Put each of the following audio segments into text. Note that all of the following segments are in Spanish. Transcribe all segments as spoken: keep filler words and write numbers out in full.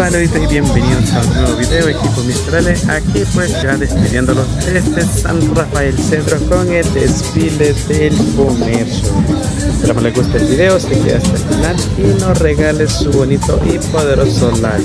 Saluditos y bienvenidos a un nuevo video, equipo Mistrale. Aquí pues ya despidiéndolos desde San Rafael Centro con el desfile del comercio. Esperamos les guste el video, se quede hasta el final y nos regale su bonito y poderoso like.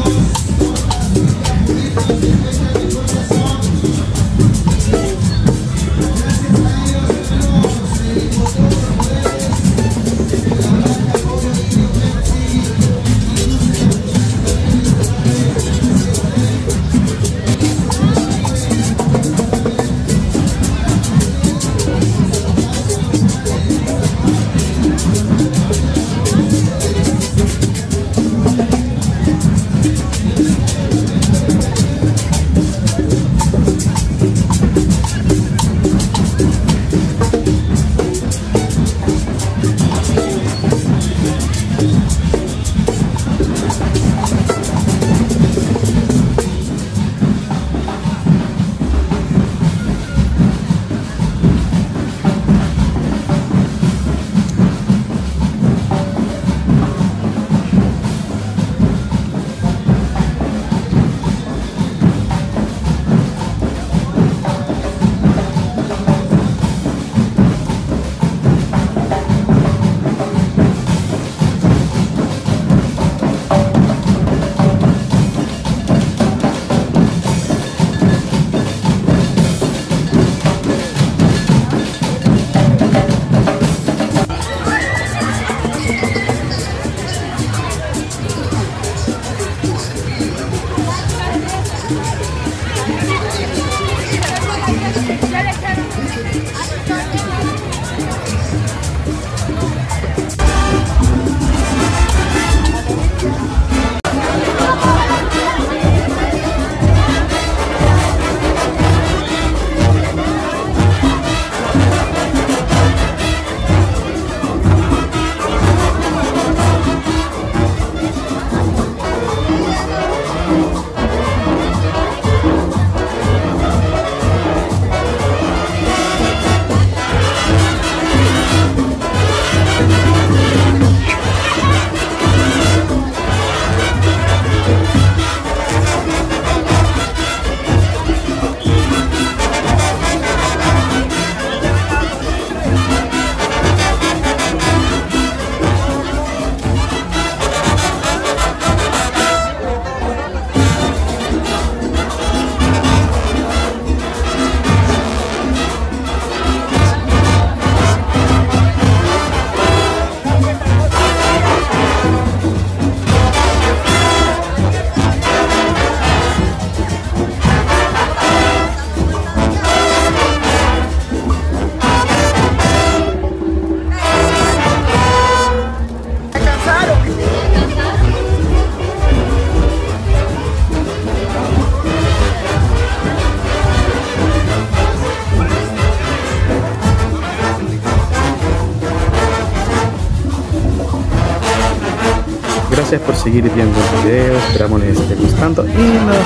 Gracias por seguir viendo el video, esperamos les esté gustando y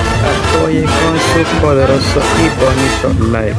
nos apoyen con su poderoso y bonito like.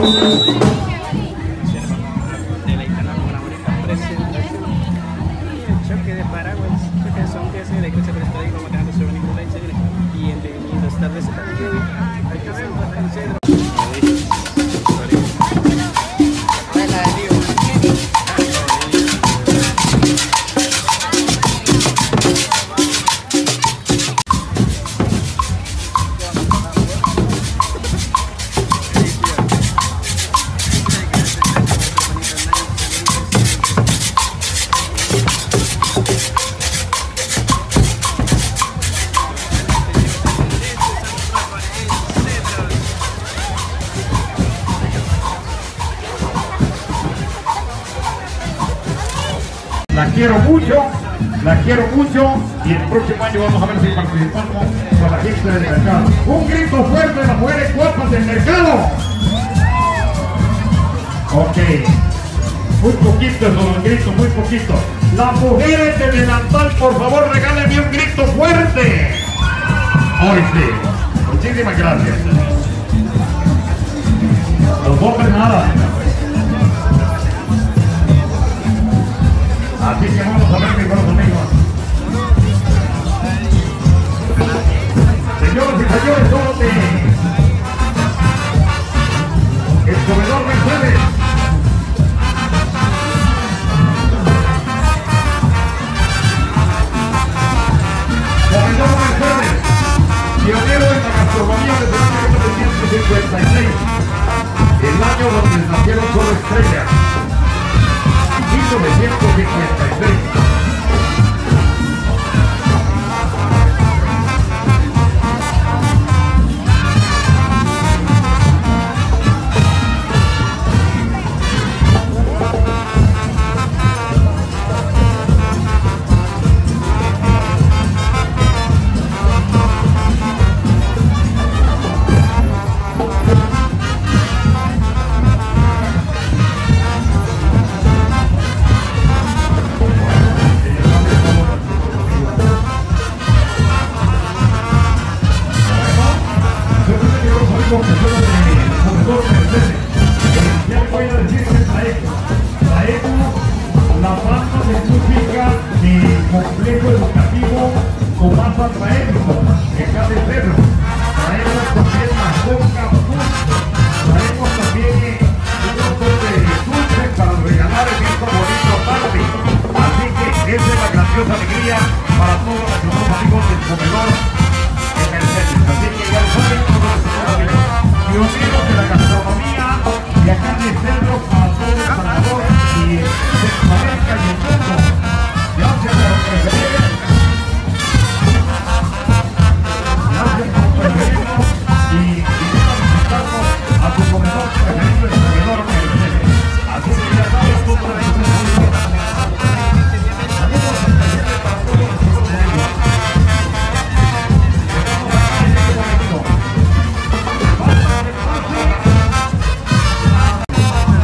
deleitarnos con una bonita presentación. Y el choque de paraguas, choque de zombies, de escucha por esta y vamos dejando su bonito like, y bienvenidos tardes a también al canal Rafael Cedro. La quiero mucho, la quiero mucho y el próximo año vamos a ver si participamos con la gente del mercado. Un grito fuerte de las mujeres guapas del mercado. Ok, muy poquito eso, un grito, muy poquito. Las mujeres de delantal, por favor, regálenme un grito fuerte. Hoy sí, muchísimas gracias. Los hombres nada. Así que vamos a ver, mis buenos amigos. Señoras y señores, somos de el comedor Mercedes. Comedor Mercedes, pionero en la gastronomía desde el año mil novecientos cincuenta y seis, el año donde nacieron solo estrellas. mil novecientos cincuenta y seis. Complejo educativo Tomás Alfaético, que acá de Cerro. Traemos también la coca punto. Traemos también un montón de dulces para regalar en esta bonita tarde. Así que esa es la grandiosa alegría para todos nuestros amigos del comedor en Mercedes. Así que ya lo saben, pioneros de la gastronomía de acá de Cerro para todo El Salvador y Centroamérica y el mundo. Gracias por preferir. Gracias por preferirnos y invitar a visitarnos a tu comedor preferido, el comedor Mercedes. Así que ya sabes, tú puedes hacer saludos especiales para todos nuestros amigos. Estamos aquí en este momento. Vamos a ver,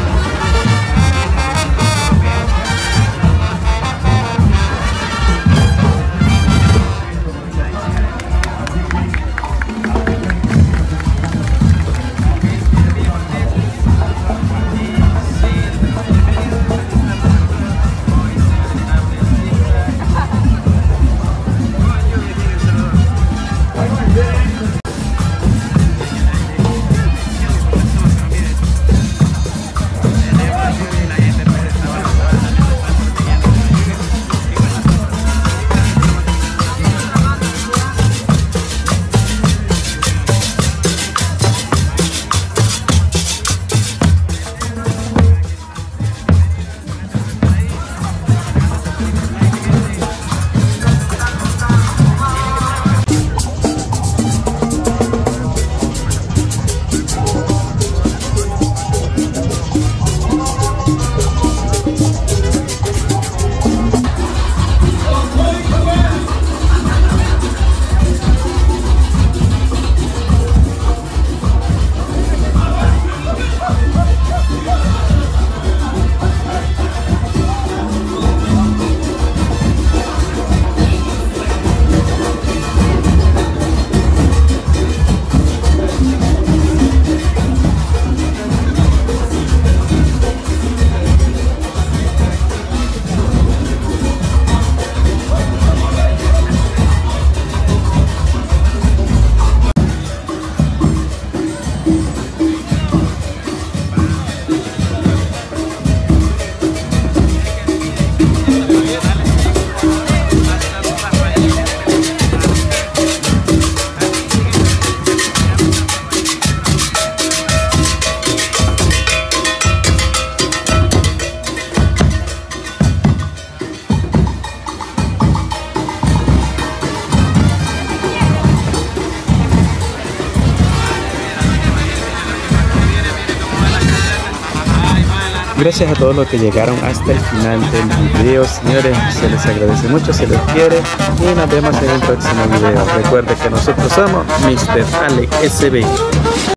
Gracias a todos los que llegaron hasta el final del video, señores, se les agradece mucho, se les quiere y nos vemos en el próximo video. Recuerden que nosotros somos mister Ale S B.